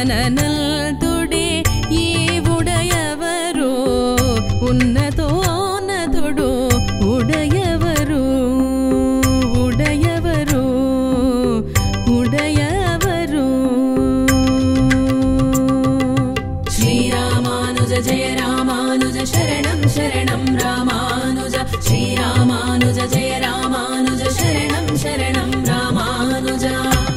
ಎನ್ನನನಲ್ತುಡೆ ಈ ಉಡೆಯವರು ಉನ್ನತೋನ್ನತುಡು ಉಡೆಯವರು ಉಡೆಯವರು ಉಡೆಯವರು ಶ್ರೀರಾಮಾನುಜ ಜಯ ರಾಮಾನುಜ ಶರಣಂ ಶರಣಂ ರಾಮಾನುಜ ಶ್ರೀರಾಮಾನುಜ ಜಯ ರಾಮಾನುಜ ಶರಣಂ ಶರಣಂ ರಾಮಾನುಜ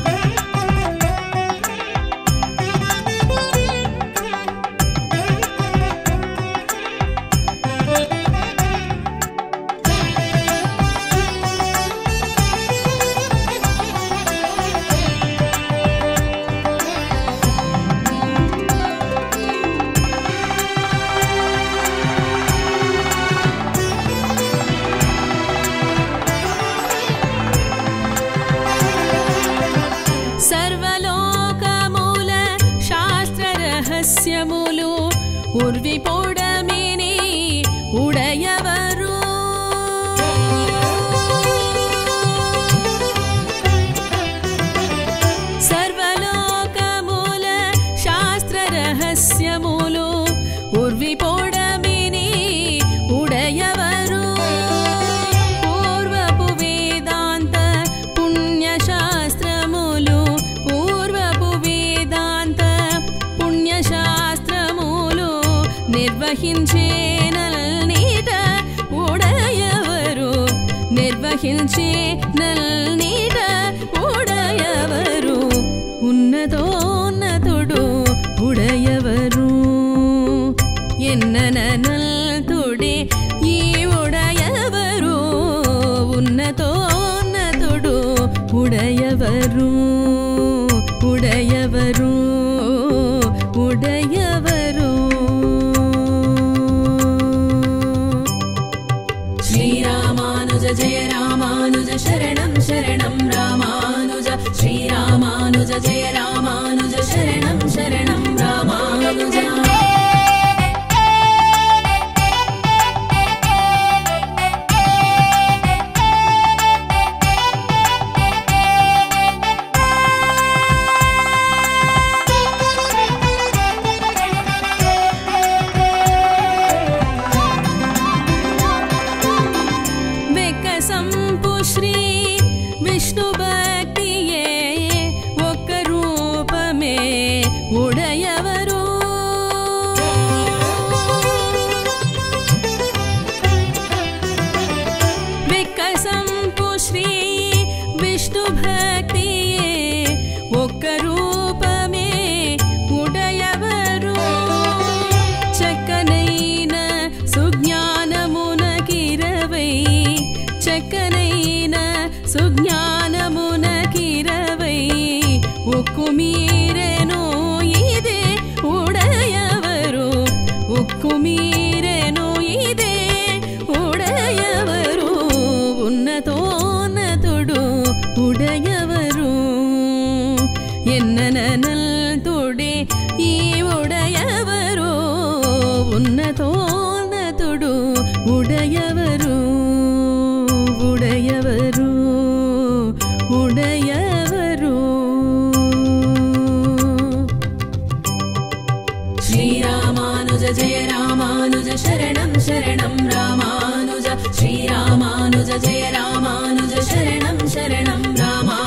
सर्वलोकमूल शास्त्ररहस्यमूलु उर्विपोडमेने उडयवरु सर्वलोकमूल शास्त्ररहस्यमूलु उर्विपोडमेने उडयवरु पूर्वपु वेदान्त पुण्यशास्त्रमूलु పుణ్యశాస్త్రములు నిర్వహించే నల్నీట ఉడయవరు నిర్వహించే నల్నీట ఉడయవరు ఉన్నతోన్నతుడు ఉడయవరు ఎన్నననల్తుడే ఈ ఉడయవరు ఉన్నతోన్నతుడు ఉడయవరు ఉడయవరు ఉడయవరు శ్రీరామానుజ జయ రామానుజ శరణం శరణం రామానుజ శ్రీరామానుజ జయ రామానుజ శరణం శరణం రామానుజ శ్రీ విష్ణు భక్తియే ఒక రూపమే ఉడయవరు వికసంపు శ్రీ విష్ణు భక్తియే ఒక రూపమే ఉడయవరు చక్కనైన సుజ్ఞానమునకిరవై చక్కనైన సుజ్ఞానమునకిరవై ఉక్కుమీరెను ఇదే ఉడయవరు ఉక్కుమీరెను ఇదే ఉడయవరు ఉన్నతోన్నతుడు ఉడయవరు ఎన్నననల్తుడే ఈ ఉడయవరు ఉన్నతోన్నతుడు ఉడయవరు ఉడయవరు ఉడయవరు శ్రీరామానుజ జయ రామానుజ శరణం శరణం రామానుజ శ్రీరామానుజ జయ రామానుజ శరణం శరణం రామానుజ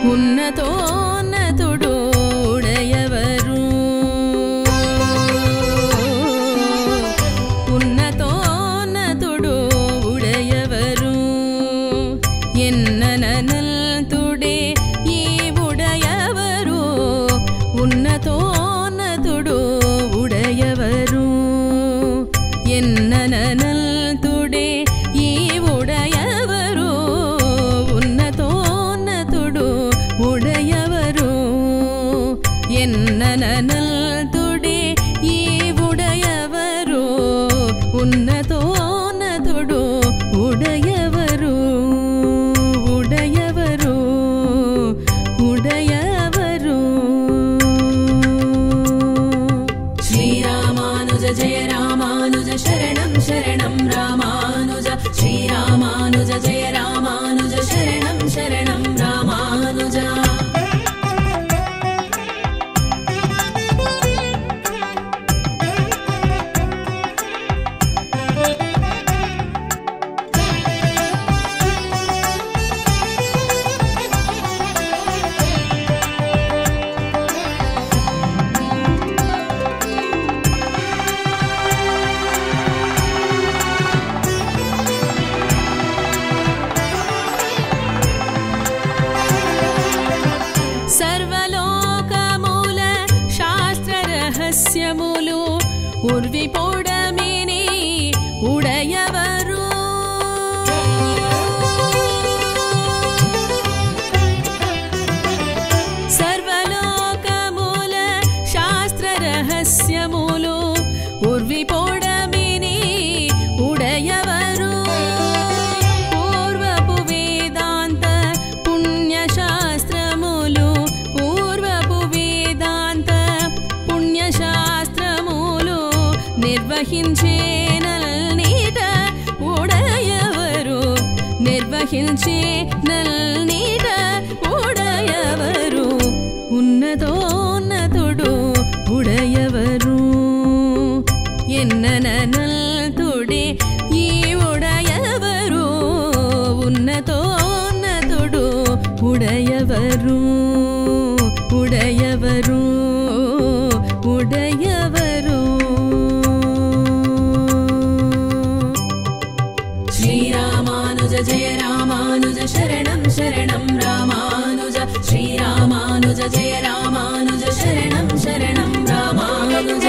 ఉన్నతోన్నతుడు ఉడయవరు ఉన్నతోన్నతుడు ఉడయవరు ఎన్నననంతుడే ఈ ఉడయవరు ఉన్నతోన్నతుడు ఉడయవరు ఎన్నననంతుడే ఈ ఉడయవరు ఉన్నతోన్నతుడు ఉడయవరు ఎన్నననంతుడే ఈ ఉడయవరు ఉన్నతోన్నతుడు ఉడయవరు ఉడయవరు ఉడయవరు శ్రీరామానుజ జయ రామానుజ శరణం శరణం రామానుజ శ్రీరామానుజ జయ రామానుజ శరణం శరణం రామానుజ సర్వలోకమూల శాస్త్ర రహస్యములు ఉర్విపోడమిని ఉడయవరు సర్వలోకమూల శాస్త్ర రహస్యములు ఉర్విపోడమిని ఉడయవరు పూర్వపు వేదాంత పుణ్యశాస్త్రములు పూర్వపు వేదాంత పుణ్యశాస్త్రములు నిర్వహించే నల్నీట ఉడయవరు నిర్వహించే నల్నీట ఉడయవరు ఉన్నతోన్నతుడు ఉడయవరు ఎన్నననంతుడే ఈ ఉడయవరు ఉన్నతోన్నతుడు ఉడయవరు ఉడయవరు ఉడయవరు శ్రీరామానుజ జయ రామానుజ శరణం శరణం రామానుజ శ్రీరామానుజ జయ రామానుజ శరణం శరణం రామానుజ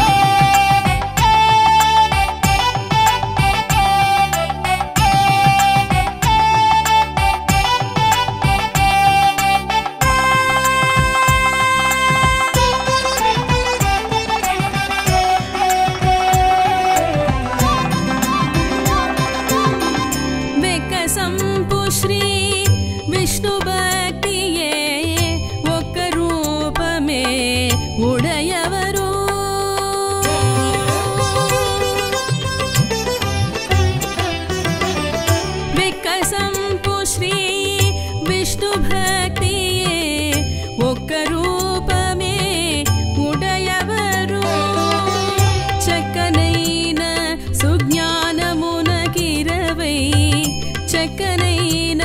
వెకసంపు శ్రీ విష్ణు భక్తియే ఒక రూపమే ఉడయవరు వెకసంపు శ్రీ విష్ణు భక్తియే ఒక రూపమే ఉడయవరు చక్కనైన సుజ్ఞానమునకిరవై చక్కనైన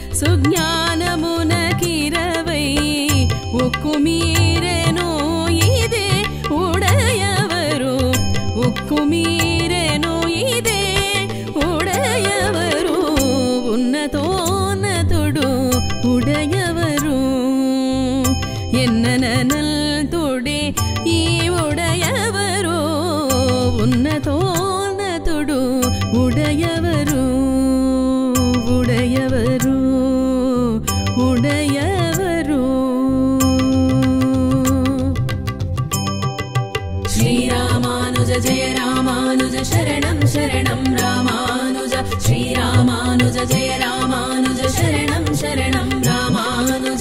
సుజ్ఞానమునకిరవై ఉక్కు మీరెను ఇదే ఉడయవరు ఉక్కు మీరెను ఇదే ఉడయవరు ఉన్నతోన్నతుడు ఉడయవరు ఎన్నననంతుడే ఈ ఉడయవరు ఉన్నతోన్నతుడు ఉడయవరు ఉడయవరు ఉడయవరు శ్రీరామానుజ జయ రామానుజ శరణం శరణం రామానుజ శ్రీరామానుజ జయ రామానుజ శరణం శరణం రామానుజ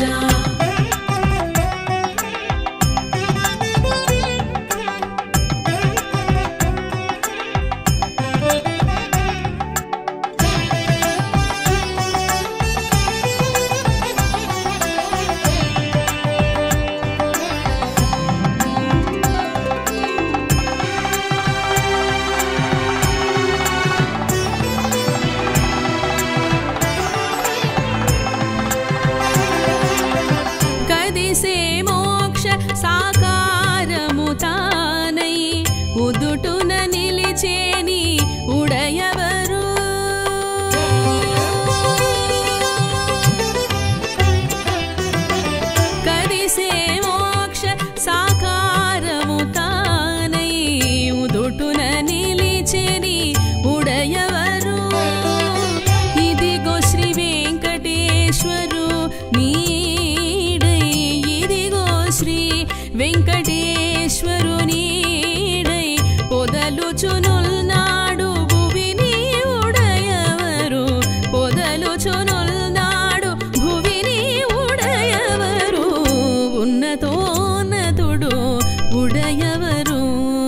వెలిసే మోక్ష సాకారము తానై ఉదుటున నిలిచెని ఉడయవరు ఇదిగో శ్రీ వెంకటేశ్వరు నీడై ఇదిగో శ్రీ వెంకటేశ్వరు నీడై పొదలుచునుల్నాడు భువిని ఉడయవరు పొదలుచునుల్నాడు భువిని ఉడయవరు ఉన్నతోన్నతుడు ఉడయవరు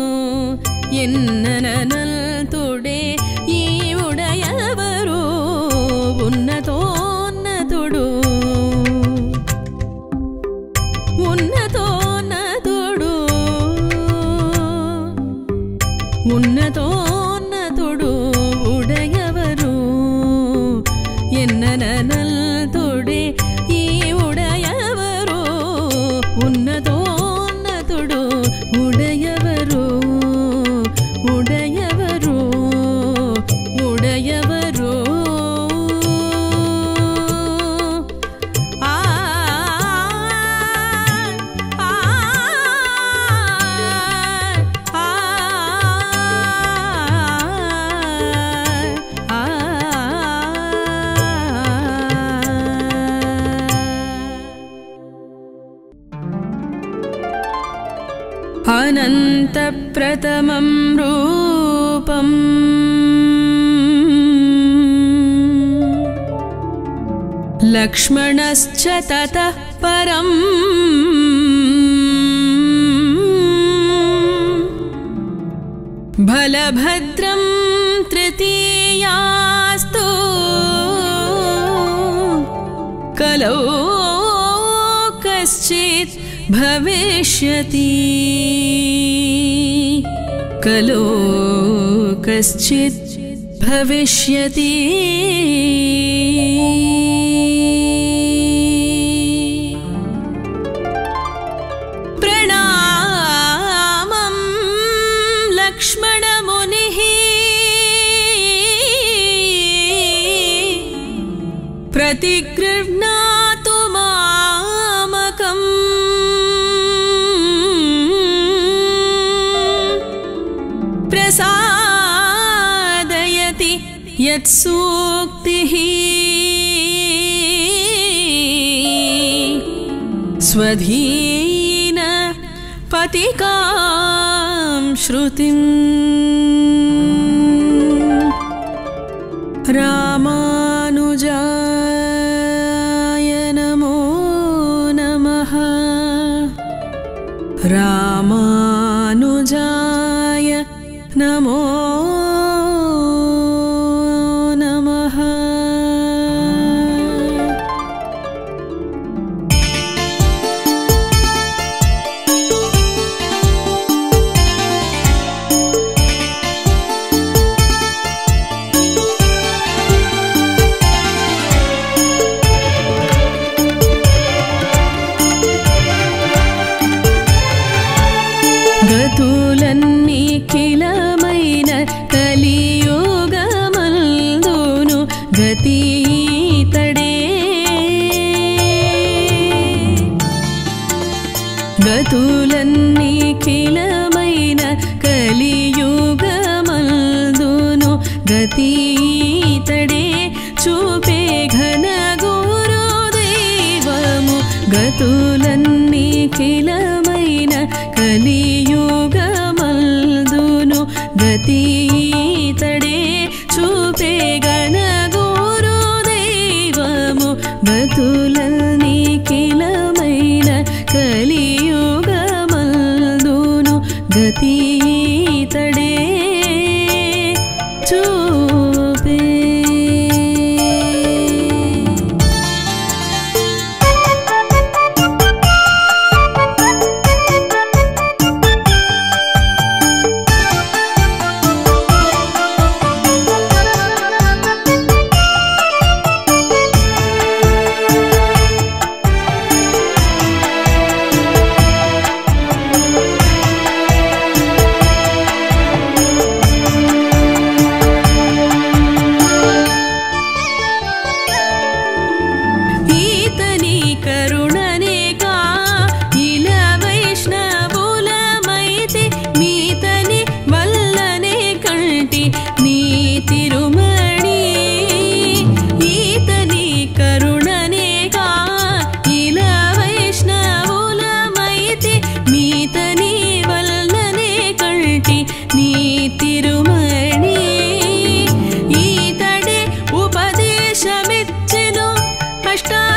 ఎన్నననల్తుడే ఈ ఉడయవరు ఉన్నతోన్నతుడు ఉన్నతోన్నతుడు ఉన్నతోన్నతుడు ఉడయవరు ఎన్నననల్తుడే ఈ ఉడయవరు ఉన్నతోన్నతుడు ఉడయవరు ఉడయవరు ఉడయవరు అనంత ప్రథమం రూపం లక్ష్మణశ్చ తతః పరం బలభద్రం తృతీయాస్తు కలౌ కశ్చిత్ భవిష్యతి కలో కశ్చిత్ భవిష్యతి ప్రణామం లక్ష్మణమునిః ప్రతిగృహ్ణాతు మామకం ప్రసాదయతి యత్సూక్తిః స్వధీన పతికాం శృతిం రామానుజాయ నమో నమః రామానుజాయ నమో నమః గతులన్నీ కిలమైన కలియుగమందును గతీతడే గతులన్నీ కిలమైన కలియుగమందును గతీతడే చూపే ఘన గురుదైవము గతులన్నీ కిలమైన కలియుగమందును గతీతడే చూపే ఘన గురుదైవము గతులన్నీ కిలమైన కలియుగమందును గతీతడే చూపే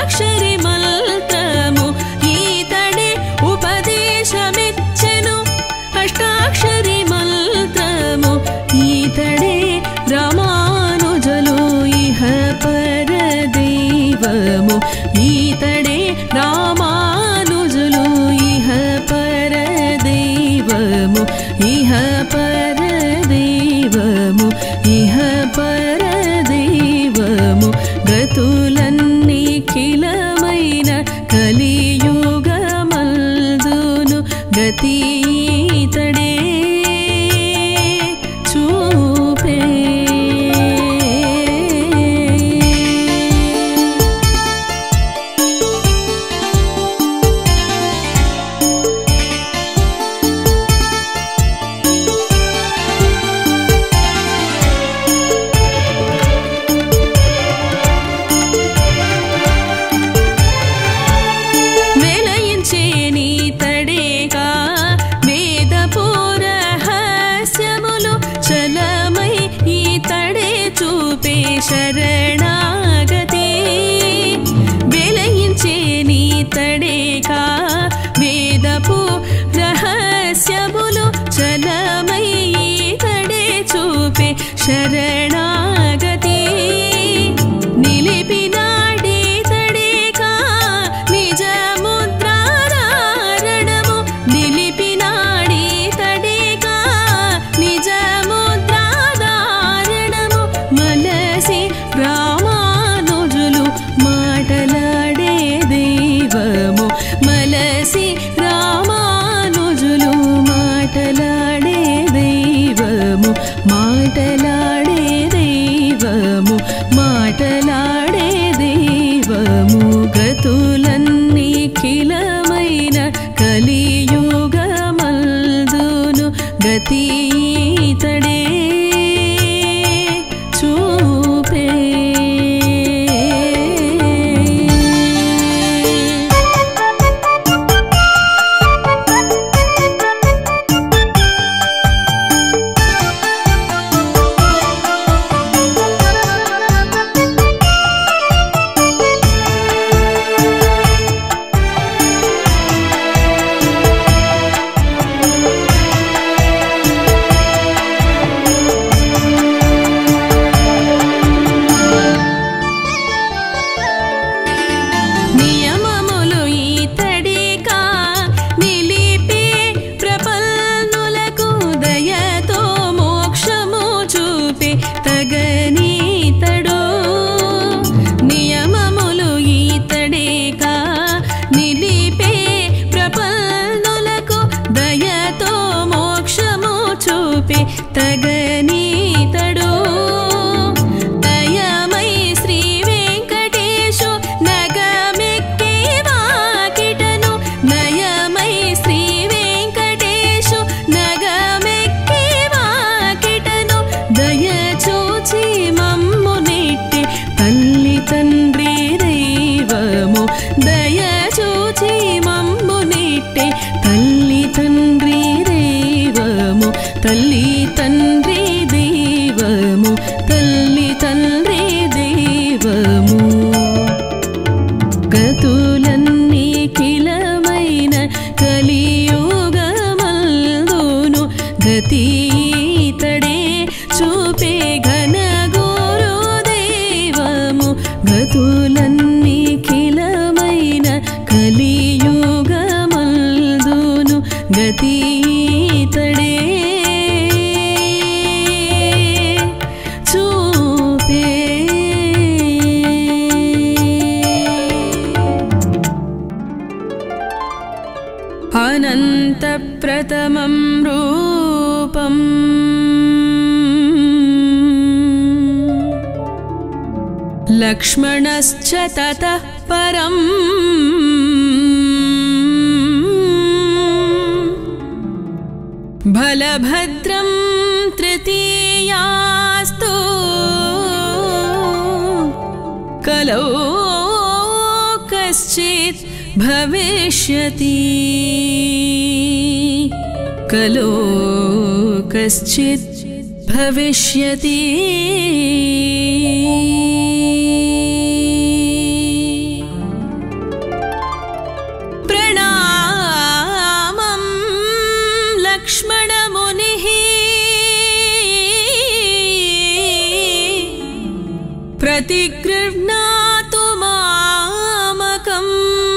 అష్టాక్షరి మంత్రము ఈతడే ఉపదేశమిచ్చెను అష్టాక్షరి మంత్రము ఈతడే రామానుజులు ఇహ పర దైవము ఈతడే రామానుజులు ఇహ పర దైవము ఇహ పర దైవము ఇహ పర దైవము గతులన్నీ ఖిలమైన కలియుగమందును గతి ఈతడే చూపే శరణాగతి వెలయించే నీతడేకా వేదపు రహస్యములు చలమై ఈతడే చూపే శరణాగతి నిలిపినాడీతడేకా నిజముద్రాధారణము నిలిపినాడీతడేకా నిజముద్రాధారణము మనసి రామానుజులు మాటలాడే దైవము మలసి రామానుజులు మాటలాడే దైవము మాటలాడే దైవము మాటలాడే దైవము గతులన్నీ ఖిలమైన కలియుగమందును గతి ఈతడే చూపే తగనీతడు దయమై శ్రీ వెంకటేశు నగమెక్కే వాకిటను నయమై శ్రీ వెంకటేశు నగమెక్కే వాకిటను దయచూచి మమ్ము నెట్టి తల్లి తండ్రి దైవము దయచూచి మమ్ము నెట్టి తల్లి తండ్రి దైవము తల్లి తండ్రి దైవము తల్లి తండ్రి దైవము గతులన్నీ ఖిలమైన కలియుగమందును గతి ఈతడే చూపే ఘన గురు దైవము గతులన్నీ ఖిలమైన కలియుగమందును గతి ఈతడే అనంత ప్రథమం రూపం లక్ష్మణశ్చ తతః పరం బలభద్రం తృతీయాస్తు కలౌ కశ్చిత్ భవిష్యతి కలో కశ్చిత్ భవిష్యతి निर्णातु मामकम्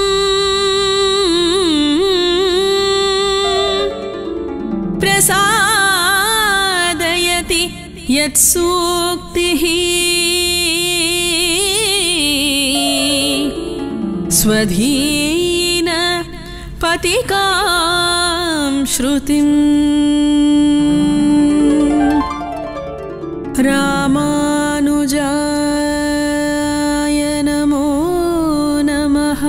प्रसादयति यत्सूक्तिः स्वधीन पतिकां श्रुतिम् रामानुजाय नमो नमः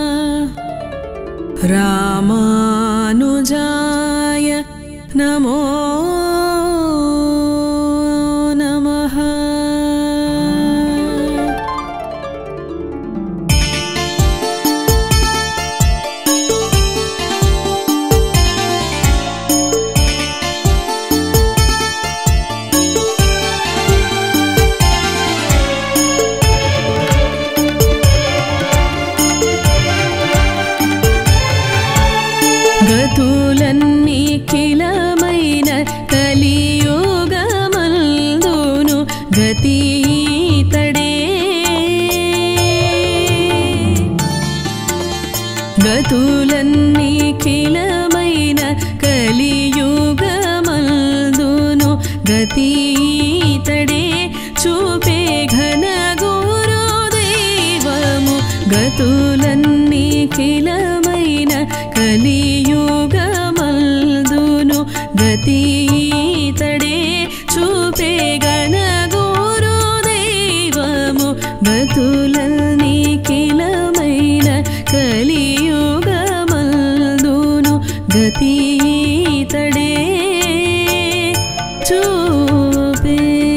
रामानुजाय नमो नमः గతులన్నీ కిలమైన కలియుగమందును గతీతడే గతులన్నీ కిలమైన కలియుగమందును గతీతడే చూపే ఘన గురుదైవము గతులన్నీ కిలమైన కలియుగమందును గతీతడే చూపే ఘన గురుదైవము గతులన్నీ కిలమైన కలియుగమందును గతీతడే చూపే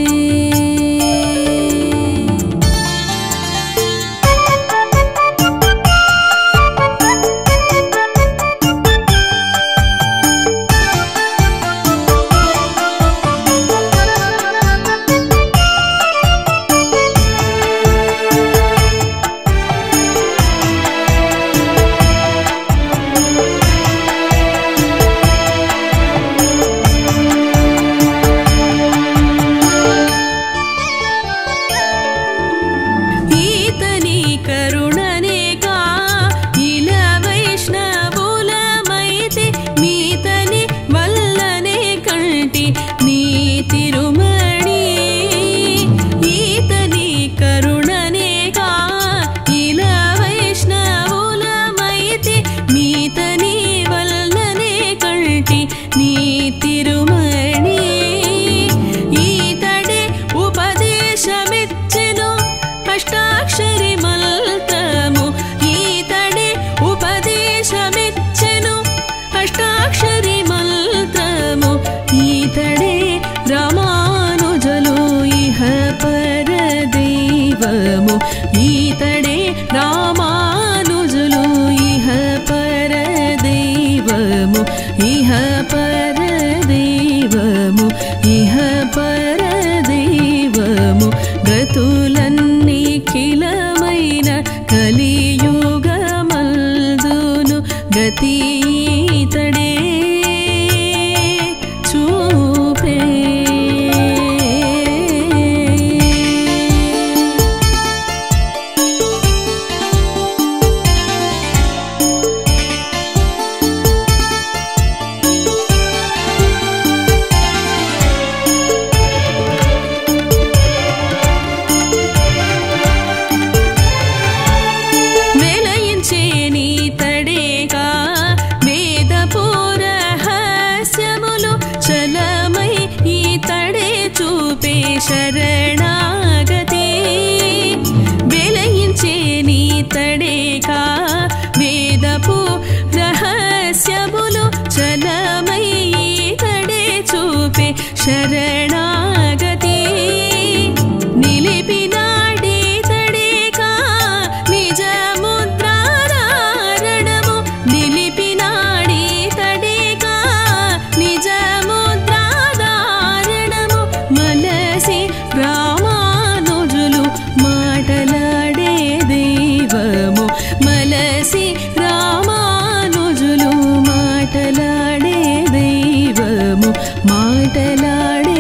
ఈతడే రామానుజులు ఇహ పరదైవము ఇహ పరదైవము ఇహ పరదైవము గతులన్నీ కిలమైన కలియుగమందును గతీతడే చూపే శరణాగతి వెలయించే నీతడేకా వేదపు రహస్యములు చలమై ఈతడే చూపే శరణాగతి నిలిపినాడీతడేకా నిజ ముద్రాధారణము నిలిపినాడీతడేకా నిజ ముద్రాధారణము మనసి రామానుజులు మాటలాడే దైవము మలసి రామానుజులు మాటలాడే దైవము మాటలాడే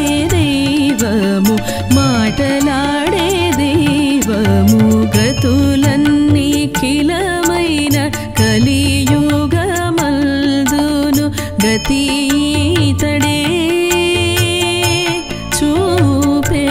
కలియుగమందును గతి ఈతడే చూపే.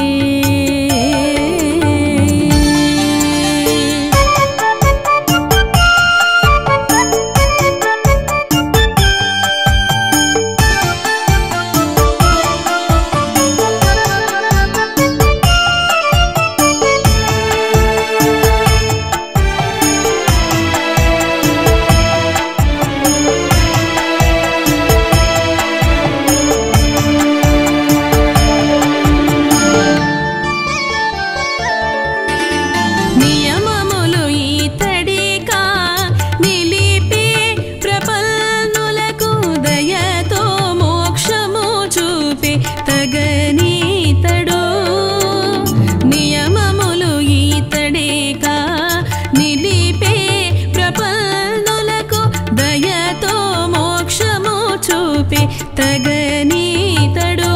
తగనీతడు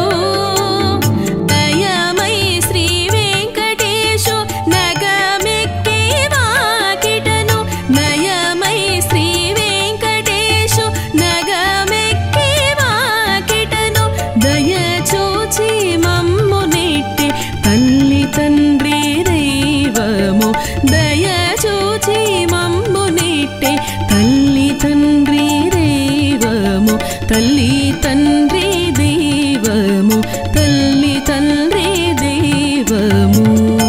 దయమై శ్రీ వెంకటేశు నగమెక్కి వాకిటను నయమై శ్రీ వెంకటేశు నగమెక్కి వాకిటను దయచూచి మమ్ము నెట్టి తల్లి తండ్రి దైవము దయచూచి మమ్ము నెట్టి తల్లి తండ్రి దైవము తల్లి తండ్రి దైవము తల్లి తండ్రి దైవము.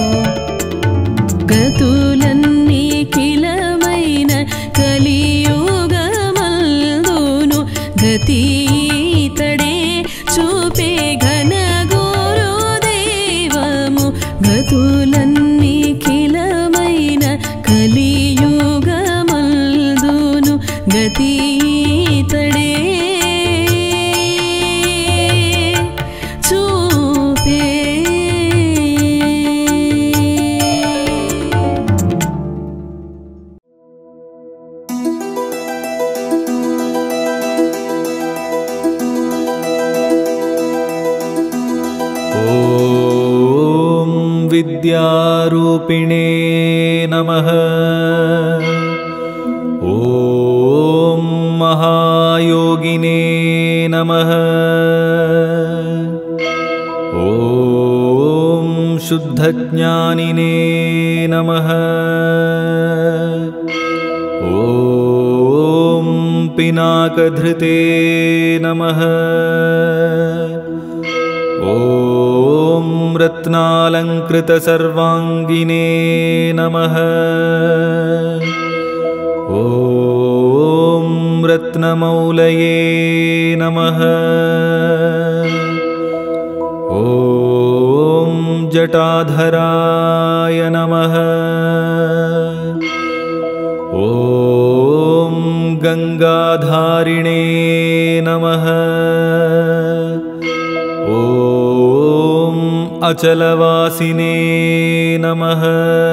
గతులన్నీ కిలమైన కలియుగమందును గతి ఈతడే చూపే ఘన గురు దైవము. గతులన్నీ కిలమైన కలియుగమందును గతి ఈతడే विद्यारूपिणे नमः। ॐ महायोगिने नमः। ॐ शुद्धज्ञानिने नमः। ॐ पिनाकधृते नमः। ॐ रत्नालङ्कृतसर्वाङ्गिने नमः। ॐ रत्नमौलये नमः। ॐ जटाधराय नमः। ॐ गङ्गाधारिणे नमः। ॐ अचलवासिने नमः।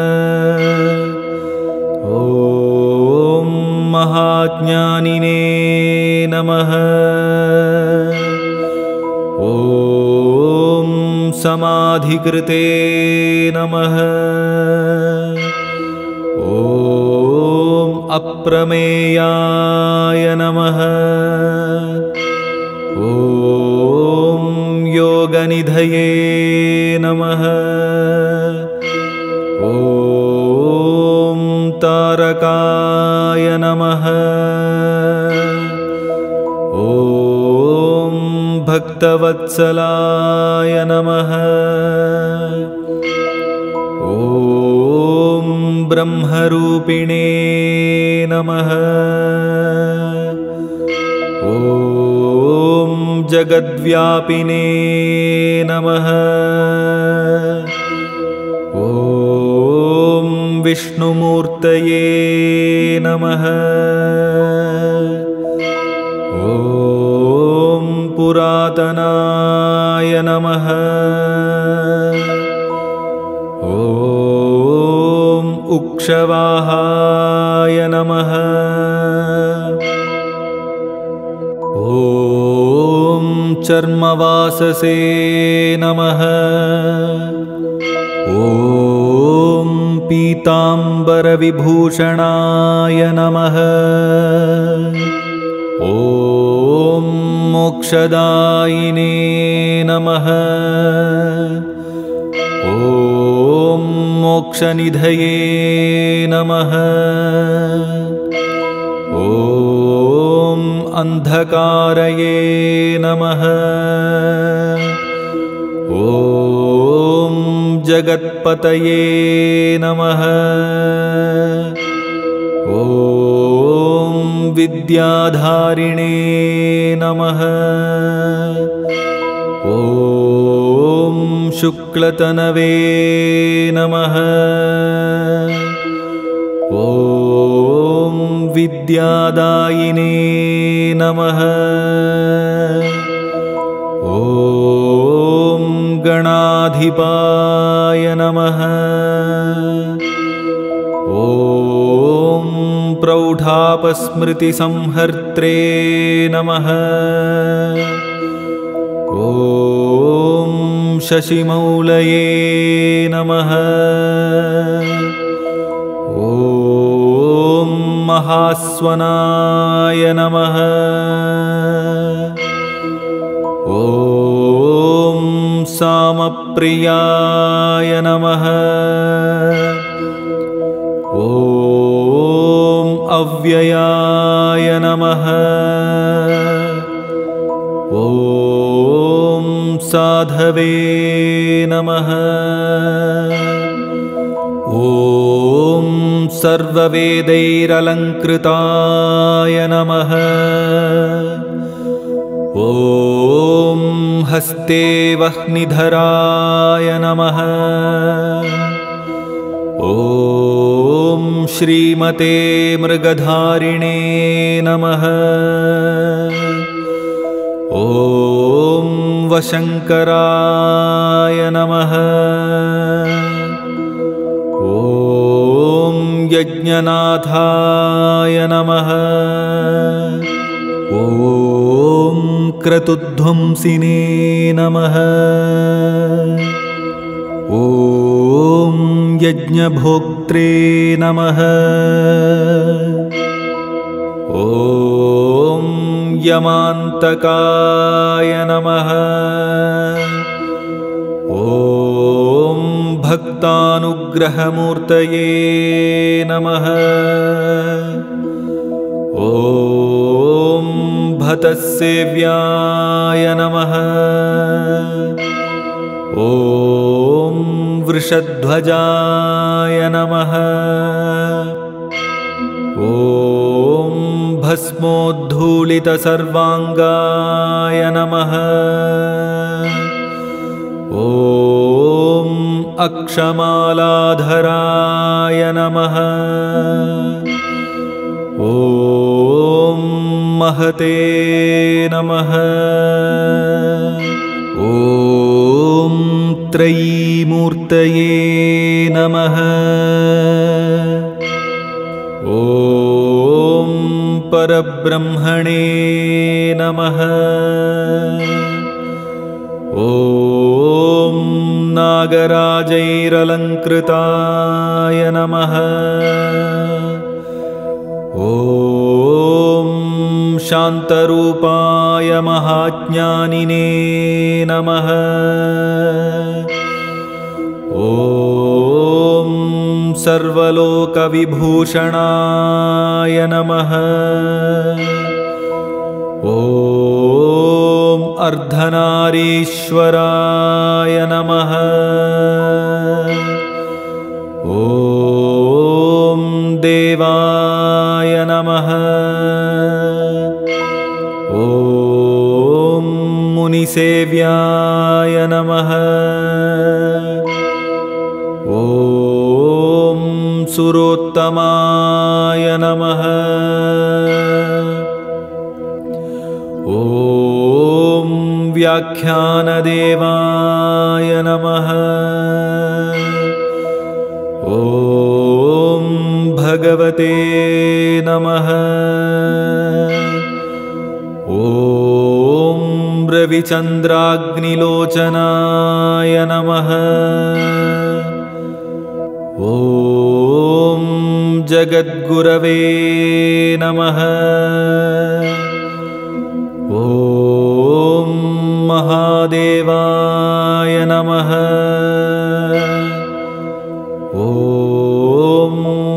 ॐ महाज्ञानिने नमः। ॐ समाधिकृते नमः। ॐ अप्रमेयाय नमः। ॐ योगनिधये नमः। ॐ तारकाय नमः। ॐ भक्तवत्सलाय नमः। ॐ ब्रह्मरूपिणे नमः। ॐ जगद्व्यापिने नमः। ॐ विष्णुमूर्तये नमः। ॐ पुरातनाय नमः। ॐ उक्षवाहाय नमः। ॐ चर्मवाससे नमः। ॐ पीताम्बराय परविभूषणाय नमः। ॐ मोक्षदायिने नमः। ॐ मोक्षनिधये नमः। ॐ अन्धकारये नमः। ॐ जगत्पतये नमः। ॐ विद्याधारिणे नमः। ॐ शुक्लतनवे नमः। ॐ विद्यादायिने नमः। ॐ गणाधिपाय नमः। ॐ प्रौढापस्मृतिसंहर्त्रे नमः। ॐ शशिमौलये नमः। ॐ महास्वनाय नमः। ॐ सामप्रियाय नमः। ॐ अव्ययाय नमः। ॐ साधवे नमः। ॐ सर्ववेदैरलङ्कृताय नमः। ॐ हस्ते वह्निधराय नमः। ॐ श्रीमते मृगधारिणे नमः। ॐ वशङ्कराय नमः। ॐ यज्ञनाथाय नमः। ॐ क्रतुध्वंसिने नमः। ॐ यज्ञभोक्त्रे नमः। ॐ यमान्तकाय नमः। ॐ भक्तानुग्रहमूर्तये नमः। ॐ भतसेव्याय नमः। ॐ वृषध्वजाय नमः। ॐ भस्मोद्धूलितसर्वाङ्गाय नमः। ॐ अक्षमालाधराय नमः। ॐ महते नमः। ॐ त्रयीमूर्तये नमः। ॐ परब्रह्मणे नमः। ॐ नागराजैरलङ्कृताय नमः। ॐ शान्तरूपाय महाज्ञानिने नमः। ॐ सर्वलोकविभूषणाय नमः। ॐ अर्धनारीश्वराय नमः। ॐ देवाय नमः। ॐ मुनिसेव्याय नमः। ॐ सुरोत्तमाय नमः। ॐ व्याख्यानदेवाय नमः। ॐ भगवते नमः। ॐ रविचन्द्राग्निलोचनाय नमः। ॐ जगद्गुरवे नमः। ॐ महादेवाय नमः। ॐ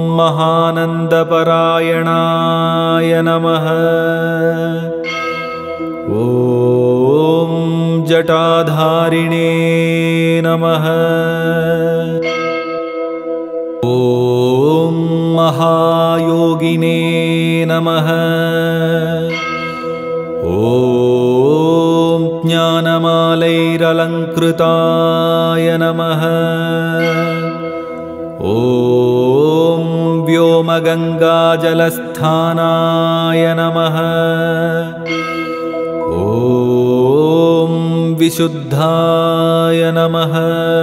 महानन्दपरायणाय नमः। ॐ जटाधारिणे नमः। ॐ महायोगिने नमः। ॐ ज्ञानमालैरलङ्कृताय नमः। ॐ व्योमगङ्गाजलस्थानाय नमः। ॐ विशुद्धाय नमः।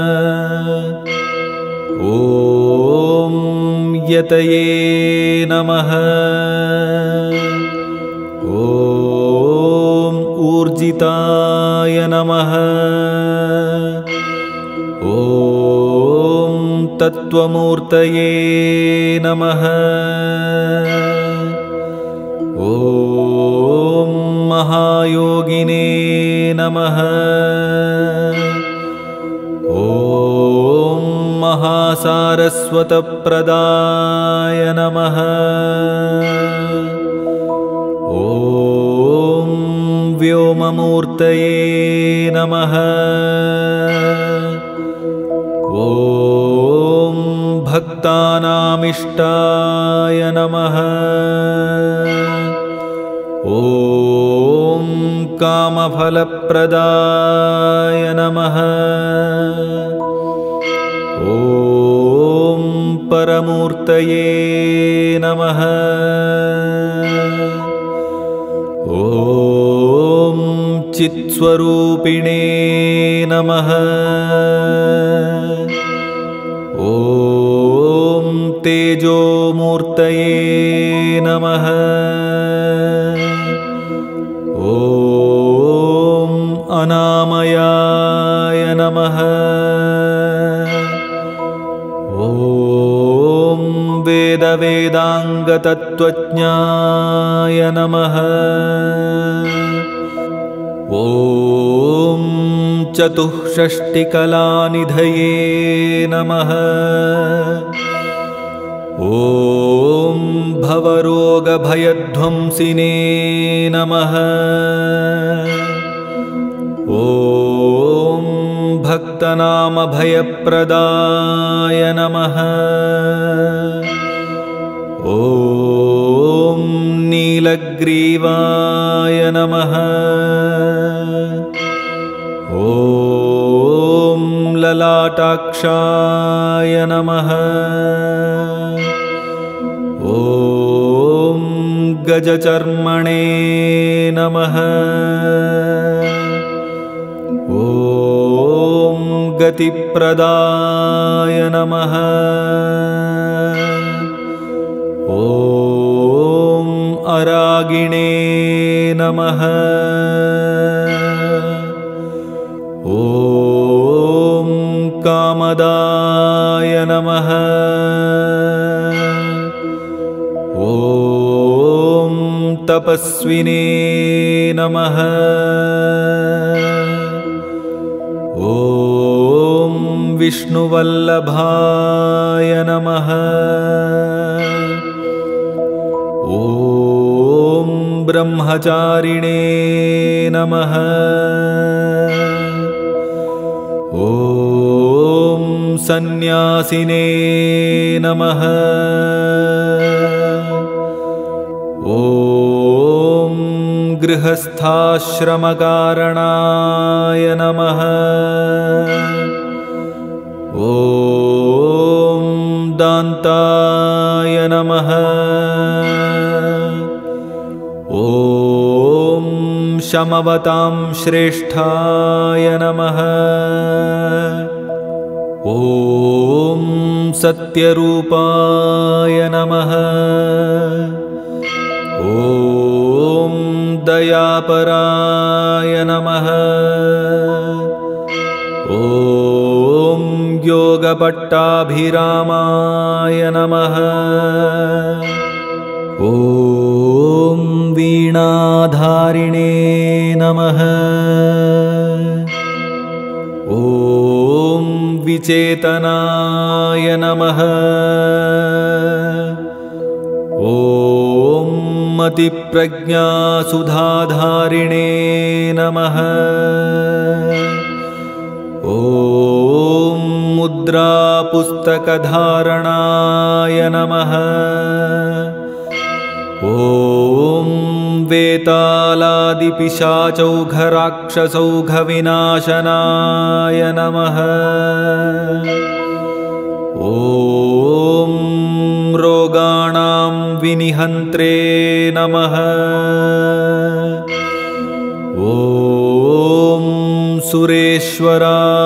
ॐ यतये नमः। ॐ ऊर्जिताय नमः। ॐ तत्त्वमूर्तये नमः। ॐ महायोगिने नमः। ॐ महासारस्वतप्रदाय नमः। ॐ व्योममूर्तये नमः। ॐ भक्तानामिष्टाय नमः। ॐ कामफलप्रदाय नमः। ॐ परमूर्तये नमः। ॐ चित्स्वरूपिणे नमः। ॐ तेजोमूर्तये नमः। ॐ अनामयाय नमः। ॐ वेदवेदाङ्गतत्त्वज्ञाय नमः। ॐ चतुष्षष्टिकलानिधये नमः। ॐ भवरोगभयध्वंसिने नमः। ॐ भक्तनामभयप्रदाय नमः। ॐ नीलग्रीवाय नमः। ॐ ललाटाक्षाय नमः। ॐ गजचर्मणे नमः। ॐ गतिप्रदाय नमः। ॐ अरागिणे नमः। ॐ कामदाय नमः। ॐ तपस्विने नमः। ॐ विष्णुवल्लभाय नमः। ॐ ब्रह्मचारिणे नमः। ॐ सन्न्यासिने नमः। ॐ गृहस्थाश्रमकारणाय नमः। ॐ दान्ताय नमः। ॐ शमवतां श्रेष्ठाय नमः। ॐ सत्यरूपाय नमः। ॐ दयापराय नमः। ॐ योगपट्टाभिरामाय नमः। ॐ वीणाधारिणे नमः। ॐ विचेतनाय नमः। ॐ मतिप्रज्ञासुधाधारिणे नमः। ॐ मुद्रापुस्तकधारणाय नमः। ॐ वेतालादिपिशाचौघराक्षसौघविनाशनाय नमः। ॐ रोगाणां विनिहन्त्रे नमः। ॐ सुरेश्वराय